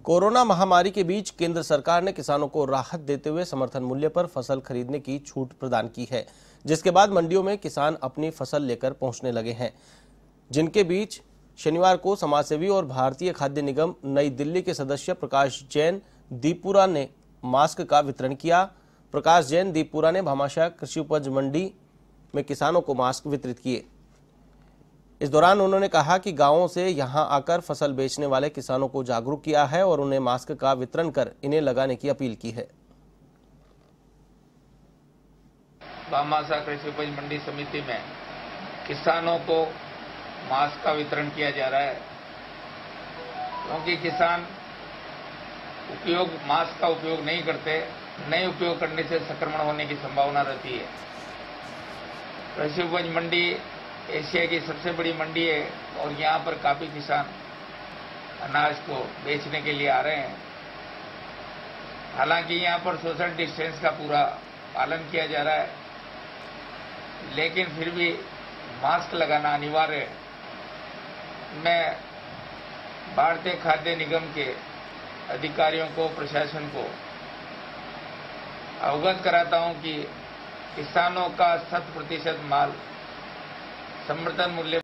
Corona महामारी के बीच केंद्र सरकार ने किसानों को राहत देते हुए समर्थन मूल्य पर फसल खरीदने की छूट प्रदान की है, जिसके बाद मंडियों में किसान अपनी फसल लेकर पहुंचने लगे हैं। जिनके बीच शनिवार को समाजसेवी और भारतीय खाद्य निगम नई दिल्ली के सदस्य प्रकाश जैन दीपुरा ने मास्क का वितरण किया। प्रकाश जैन दीपुरा ने भामाशाह कृषि उपज मंडी में किसानों को मास्क वितरित किए। इस दौरान उन्होंने कहा कि गांवों से यहां आकर फसल बेचने वाले किसानों को जागरूक किया है और उन्हें मास्क का वितरण कर इन्हें लगाने की अपील की है। भामाशाह कृषि उपज मंडी समिति में किसानों को मास्क का वितरण किया जा रहा है, क्योंकि किसान मास्क का उपयोग नहीं करते। नहीं उपयोग करने से संक्रमण होने की संभावना रहती है। कृषि उपज मंडी एशिया की सबसे बड़ी मंडी है और यहाँ पर काफी किसान अनाज को बेचने के लिए आ रहे हैं। हालांकि यहाँ पर सोशल डिस्टेंस का पूरा पालन किया जा रहा है, लेकिन फिर भी मास्क लगाना अनिवार्य है। मैं भारतीय खाद्य निगम के अधिकारियों को, प्रशासन को अवगत कराता हूं कि किसानों का 100% माल समर्थन मूल्य